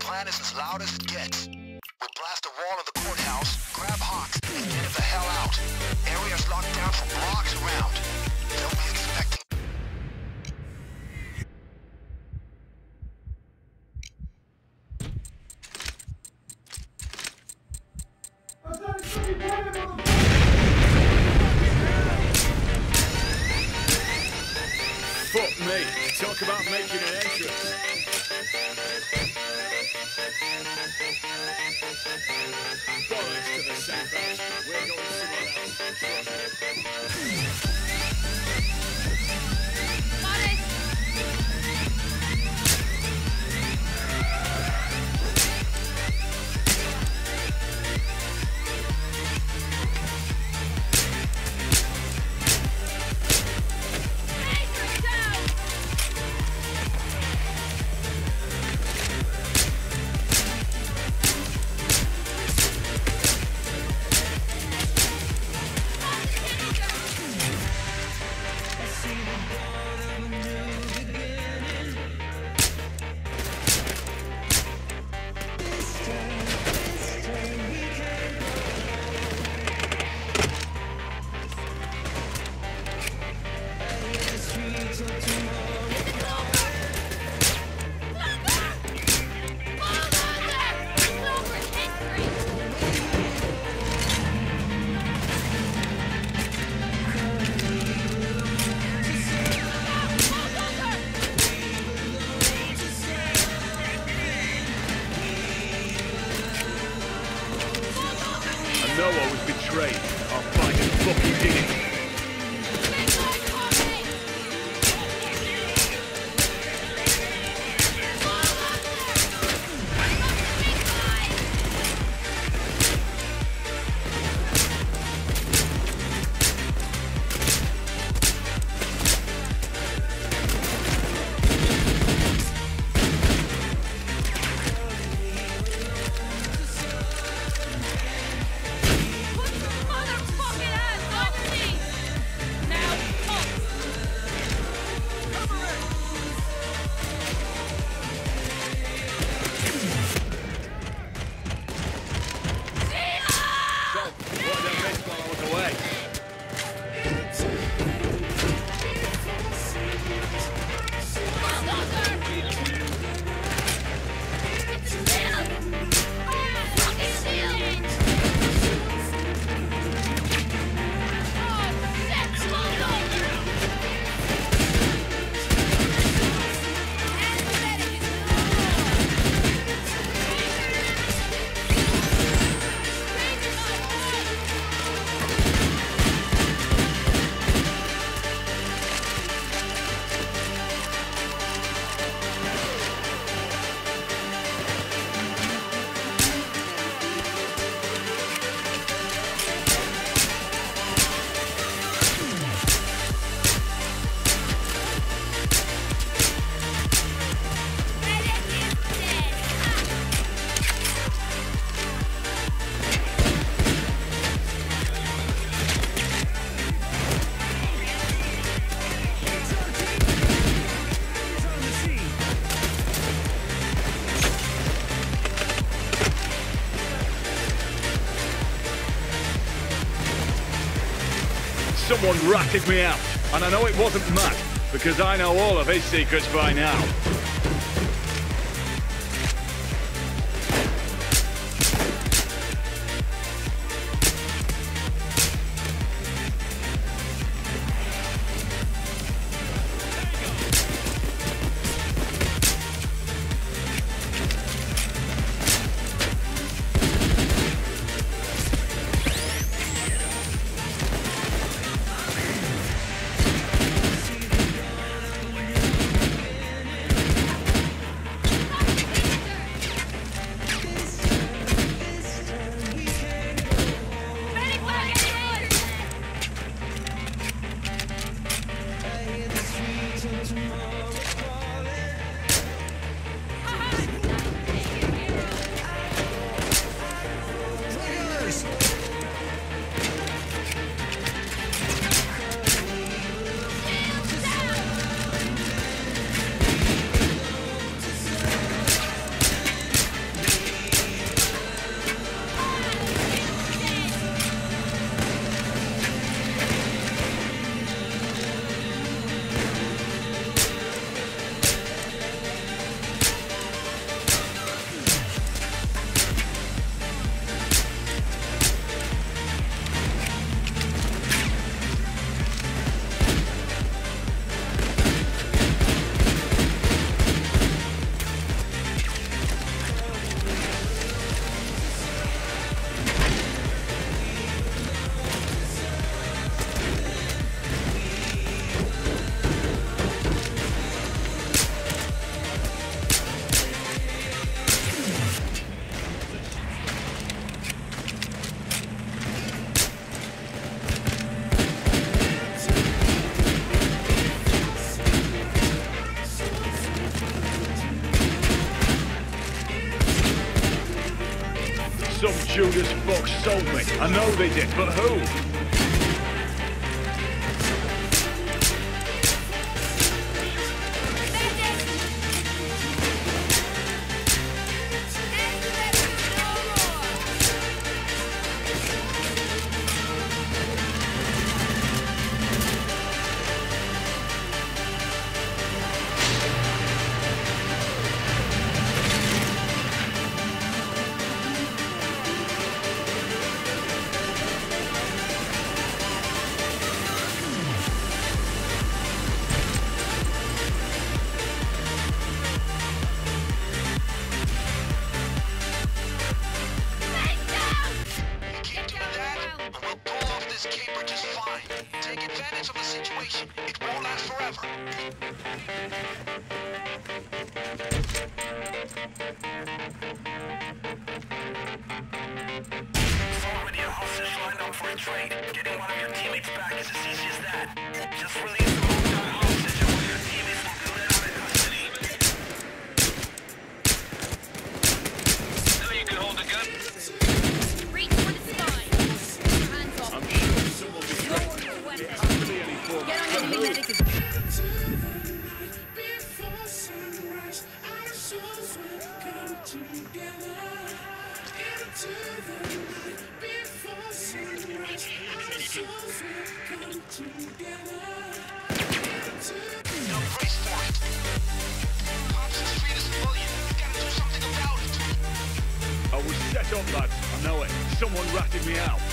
plan is as loud as it gets. We'll blast a wall of the courthouse, grab Hawks, and get it the hell out. Area's locked down for blocks around. They'll be expecting... Fuck me. Talk about making an entrance. Bollocks to the safe house. We're going somewhere else. Noah was betrayed. I'll find him fucking did it. Someone ratted me out, and I know it wasn't Matt, because I know all of his secrets by now. Some Judas fuck sold me. I know they did, but who? Getting one of your teammates back is as easy as that. Just release the moved-on hostage and one of your teammates will be let out of custody. Now you can hold the gun. Reach for the spine. Put your hands off. I'm sure someone will be great. It has to be any form. Get on your But feet, who? medic. No grace for it. Cops are treat us bullying. We gotta do something about it. I was set up, lads. I know it. Someone ratted me out.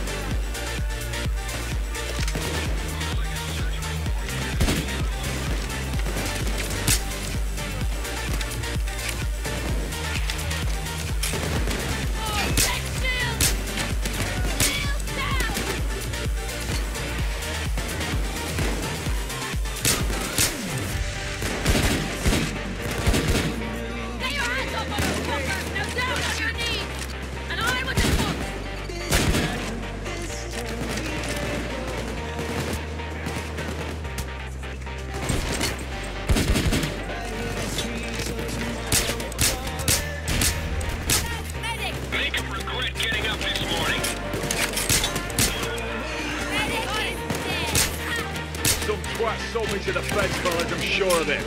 Oh, check shield! Shield down! Get your hands up, motherfucker! Now down on your knees! And I with the foot! Medic! Make him regret getting up this morning. Medic is dead! Some twat sold me to the feds, fellas. I'm sure of it.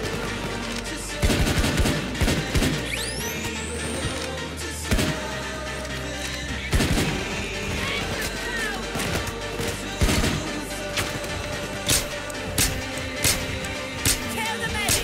Kill the medic!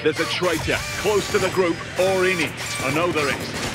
There's a traitor close to the group or in it. I know there is.